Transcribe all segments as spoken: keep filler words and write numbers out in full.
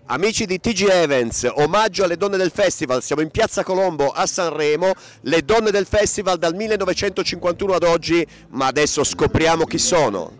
Amici di T G Events, omaggio alle donne del festival, siamo in Piazza Colombo a Sanremo, le donne del festival dal millenovecentocinquantuno ad oggi, ma adesso scopriamo chi sono.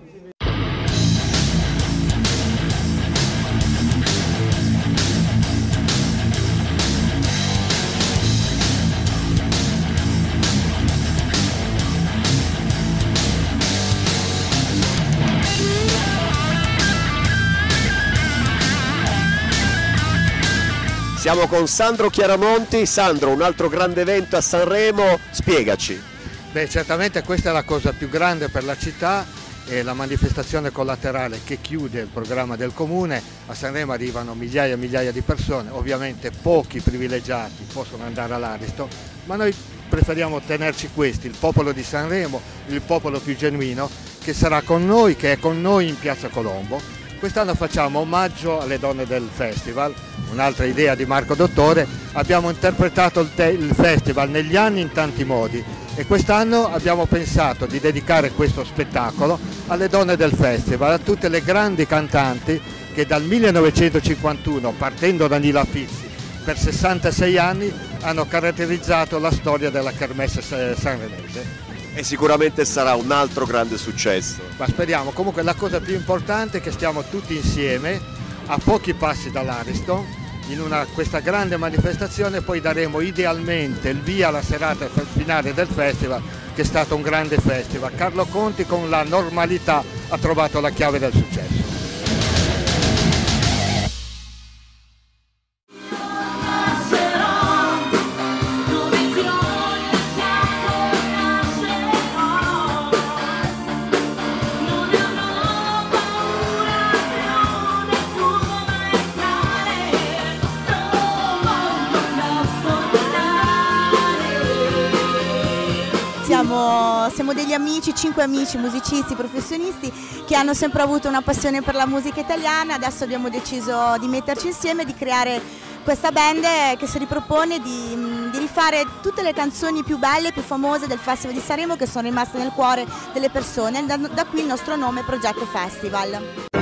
Siamo con Sandro Chiaramonti. Sandro, un altro grande evento a Sanremo, spiegaci. Beh, certamente questa è la cosa più grande per la città, è la manifestazione collaterale che chiude il programma del comune. A Sanremo arrivano migliaia e migliaia di persone, ovviamente pochi privilegiati possono andare all'Ariston, ma noi preferiamo tenerci questi, il popolo di Sanremo, il popolo più genuino, che sarà con noi, che è con noi in Piazza Colombo. Quest'anno facciamo omaggio alle donne del festival, un'altra idea di Marco Dottore. Abbiamo interpretato il, il festival negli anni in tanti modi e quest'anno abbiamo pensato di dedicare questo spettacolo alle donne del festival, a tutte le grandi cantanti che dal millenovecentocinquantuno, partendo da Nila Pizzi, per sessantasei anni hanno caratterizzato la storia della kermesse sanremese. E sicuramente sarà un altro grande successo. Ma speriamo. Comunque la cosa più importante è che stiamo tutti insieme a pochi passi dall'Ariston in una, questa grande manifestazione, poi daremo idealmente il via alla serata finale del festival, che è stato un grande festival. Carlo Conti con la normalità ha trovato la chiave del successo. Siamo, siamo degli amici, cinque amici musicisti, professionisti che hanno sempre avuto una passione per la musica italiana. Adesso abbiamo deciso di metterci insieme e di creare questa band che si ripropone di, di rifare tutte le canzoni più belle e più famose del Festival di Sanremo, che sono rimaste nel cuore delle persone. Da, da qui il nostro nome, Progetto Festival.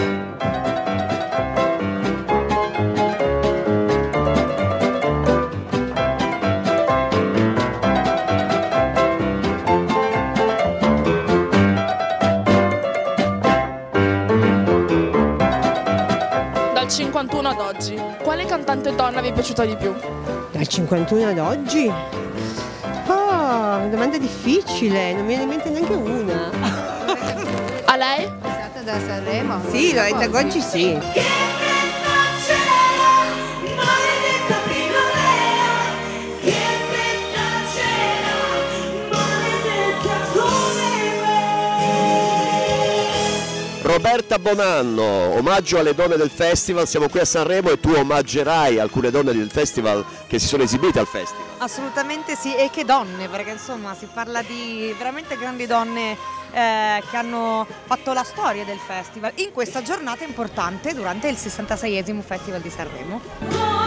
cinquantuno ad oggi, quale cantante donna vi è piaciuta di più? Dal cinquantuno ad oggi? Oh, una domanda difficile, non mi viene in mente neanche una. A lei? È stata da Sanremo? Sì, Loretta Goggi sì. Roberta Bonanno, omaggio alle donne del festival, siamo qui a Sanremo e tu omaggerai alcune donne del festival che si sono esibite al festival. Assolutamente sì, e che donne, perché insomma si parla di veramente grandi donne eh, che hanno fatto la storia del festival in questa giornata importante durante il sessantaseiesimo Festival di Sanremo.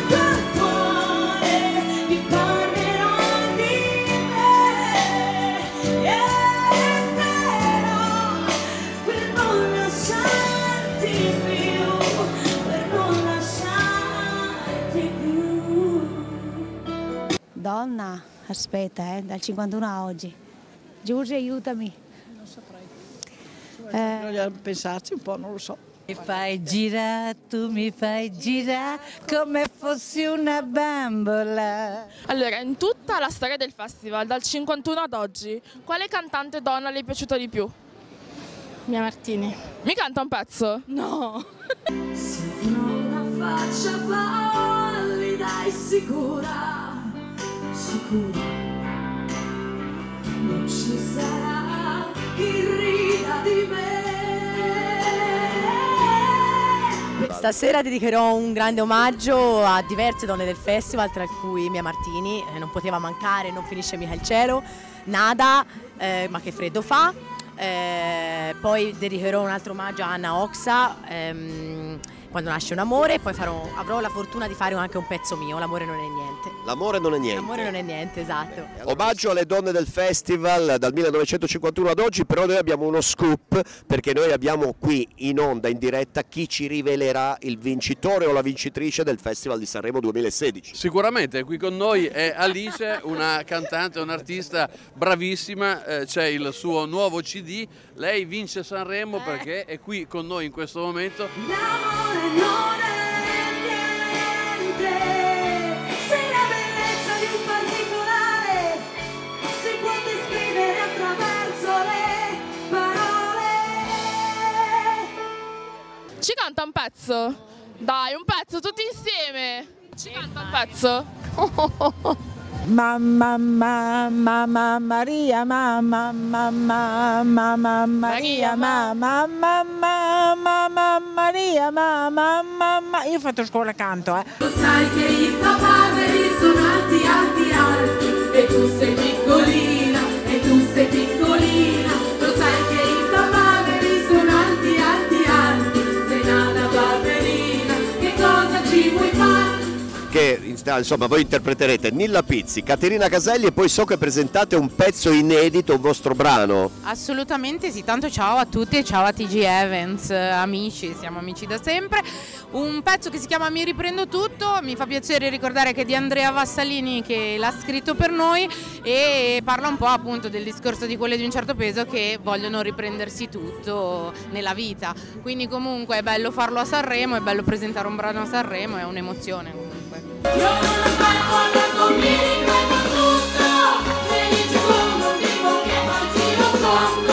Donna, aspetta, eh, dal cinquantuno a oggi. Giorgia, aiutami. Non saprei. Eh, Voglio pensarci un po', non lo so. Mi fai girare, tu mi fai girare come fossi una bambola. Allora, in tutta la storia del festival, dal cinquantuno ad oggi, quale cantante donna le è piaciuta di più? Mia Martini. Mi canta un pezzo? No. Una faccia pallida e sicura. Sicura, non ci sarà chi rida di me. Stasera dedicherò un grande omaggio a diverse donne del festival, tra cui Mia Martini, eh, non poteva mancare, non finisce mica il cielo, Nada, eh, ma che freddo fa, eh, poi dedicherò un altro omaggio a Anna Oxa, ehm, quando nasce un amore, e poi farò, avrò la fortuna di fare anche un pezzo mio, L'amore non è niente. L'amore non è niente. L'amore non è niente, esatto. Omaggio alle donne del festival dal millenovecentocinquantuno ad oggi, però noi abbiamo uno scoop, perché noi abbiamo qui in onda, in diretta, chi ci rivelerà il vincitore o la vincitrice del Festival di Sanremo duemilasedici. Sicuramente, qui con noi è Alice, una cantante, un'artista bravissima, eh, c'è il suo nuovo C D, lei vince Sanremo perché è qui con noi in questo momento. L'amore non è niente, sei la bellezza di un particolare, si può descrivere attraverso le parole. Ci canta un pezzo? Dai, un pezzo tutti insieme. Ci canta un pezzo? Mamma mamma Maria mamma mamma mamma Maria mamma mamma mamma Maria mamma mamma. Io ho fatto scuola canto, eh. Lo sai che i papaveri sono alti alti alti e tu sei piccolina e tu sei piccolina. Lo sai che i papaveri sono alti alti alti, sei nata barberina, che cosa ci vuoi fare? Che insomma voi interpreterete Nilla Pizzi, Caterina Caselli, e poi so che presentate un pezzo inedito, un vostro brano. Assolutamente sì, tanto ciao a tutti e ciao a T G Evans, amici, siamo amici da sempre. Un pezzo che si chiama Mi riprendo tutto, mi fa piacere ricordare che è di Andrea Vassalini, che l'ha scritto per noi, e parla un po' appunto del discorso di quelle di un certo peso che vogliono riprendersi tutto nella vita. Quindi comunque è bello farlo a Sanremo, è bello presentare un brano a Sanremo, è un'emozione comunque. Io non lo sbaglio, mi riprendo tutto, felice come un bimbo che mangi lo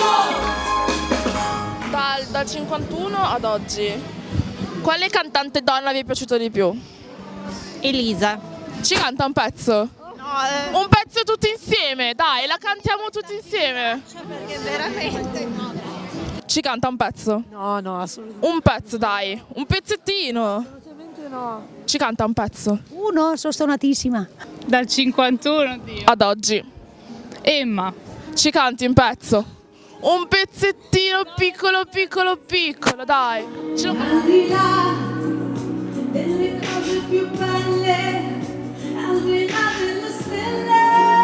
congo. Dal, dal cinquantuno ad oggi, quale cantante donna vi è piaciuto di più? Elisa. Ci canta un pezzo? No, eh. Un pezzo tutti insieme, dai, la cantiamo tutti insieme. Cioè, perché veramente no. Ci canta un pezzo? No, no, assolutamente. Un pezzo, dai, un pezzettino. No. Ci canta un pezzo? Uno, sono stonatissima. Dal cinquantuno, Dio. Ad oggi. Emma. Ci canti un pezzo? Un pezzettino piccolo, piccolo, piccolo, dai. Ce lo... Al di là delle cose più belle, al di là delle stelle,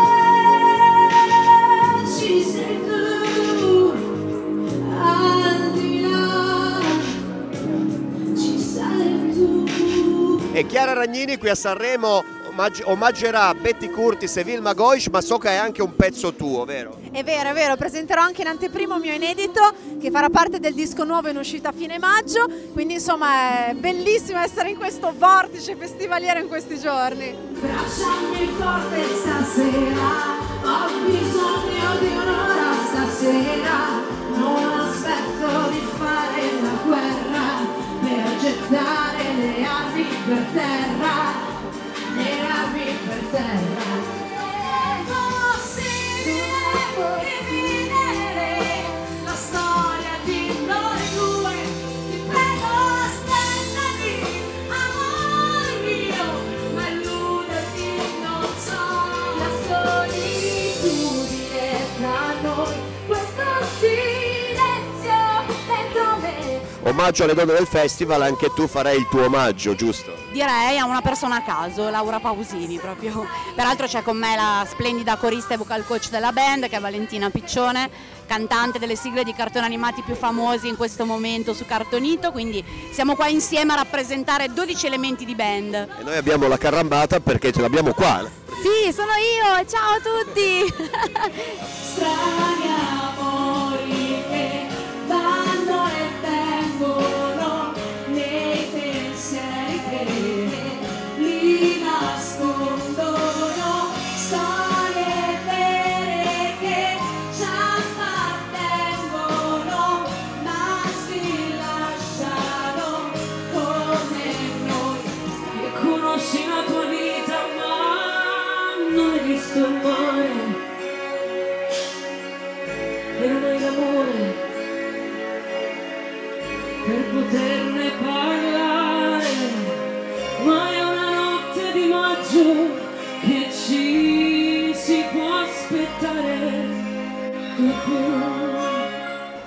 ci sei tu. Al di là ci sei tu. E Chiara Ragnini qui a Sanremo omaggi- omaggerà Betty Curtis e Vilma Goisch, ma so che è anche un pezzo tuo, vero? È vero, è vero, presenterò anche in anteprima un mio inedito che farà parte del disco nuovo in uscita a fine maggio, quindi insomma è bellissimo essere in questo vortice festivaliero in questi giorni. Abbracciami forte stasera, ho bisogno di un'ora stasera, non aspetto di fare la guerra per gettare le armi per terra, le armi per terra. La storia di noi due, ti prego aspettami, amor mio, ma illudati, non so, la solitudine tra noi, questo silenzio dentro me. Omaggio alle donne del festival, anche tu farai il tuo omaggio, giusto? Direi a una persona a caso, Laura Pausini proprio. Peraltro c'è con me la splendida corista e vocal coach della band, che è Valentina Piccione, cantante delle sigle di cartoni animati più famosi in questo momento su Cartonito, quindi siamo qua insieme a rappresentare dodici elementi di band. E noi abbiamo la carrambata perché ce l'abbiamo qua. Sì, sono io, ciao a tutti! Strani amori che vanno e vengono nei pensieri che li nascondono, storie vere che ci appartengono ma si lasciano come noi. E conosci la tua vita ma non hai visto il mare e non hai l'amore per poterne parlare, ma è una notte di maggio che ci si può aspettare di più.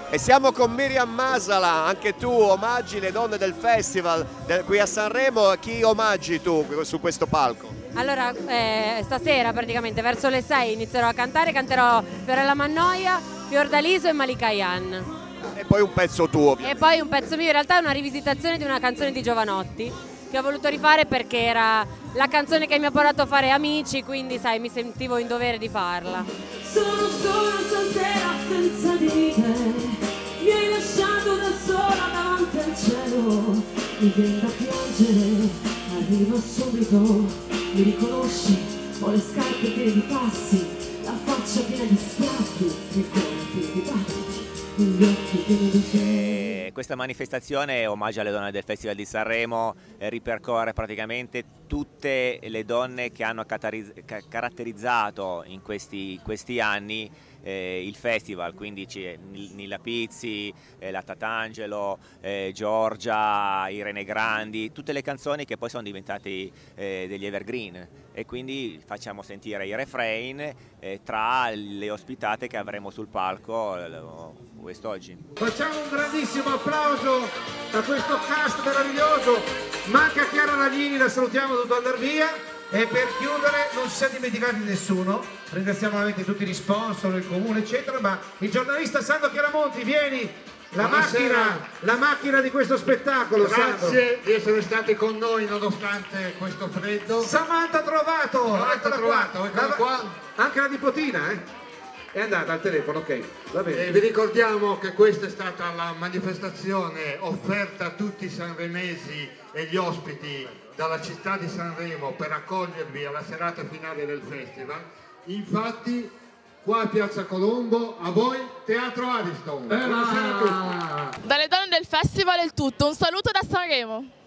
E siamo con Miriam Masala, anche tu omaggi le donne del festival del, qui a Sanremo. Chi omaggi tu su questo palco? Allora, eh, stasera praticamente verso le sei inizierò a cantare, canterò Fiorella Mannoia, Fiordaliso e Malika Yan. E poi un pezzo tuo. E poi un pezzo mio, in realtà è una rivisitazione di una canzone di Giovanotti che ho voluto rifare perché era la canzone che mi ha portato a fare Amici, quindi sai, mi sentivo in dovere di farla. Sono solo stasera senza di te, mi hai lasciato da sola davanti al cielo, mi viene da piangere, arrivo subito, mi riconosci, ho le scarpe piene di passi, la faccia piena di schiaffi, il cuore pieno di battiti, gli occhi pieni di te. Questa manifestazione, omaggio alle donne del Festival di Sanremo, eh, ripercorre praticamente tutte le donne che hanno caratterizzato in questi, questi anni eh, il festival, quindi c'è Nilla Pizzi, eh, la Tatangelo, eh, Giorgia, Irene Grandi, tutte le canzoni che poi sono diventate eh, degli evergreen, e quindi facciamo sentire i refrain eh, tra le ospitate che avremo sul palco eh, quest'oggi. Facciamo un grandissimo applauso a questo cast meraviglioso. Manca Chiara Nagini, la salutiamo, dovuto andare via. E per chiudere, non si sia dimenticato di nessuno, ringraziamo ovviamente tutti gli sponsor, il comune eccetera, ma il giornalista Sandro Chiaramonti, vieni, la macchina, la macchina di questo spettacolo. Grazie Sandro. di essere stati con noi nonostante questo freddo. Samantha Trovato, Samantha Trovato, eccola la, qua. Anche la nipotina, eh? È andata al telefono, ok, va bene. E vi ricordiamo che questa è stata la manifestazione offerta a tutti i sanremesi e gli ospiti dalla città di Sanremo per accogliervi alla serata finale del festival. Infatti qua a Piazza Colombo, a voi Teatro Ariston. Buonasera a tutti. Dalle donne del festival è il tutto, un saluto da Sanremo.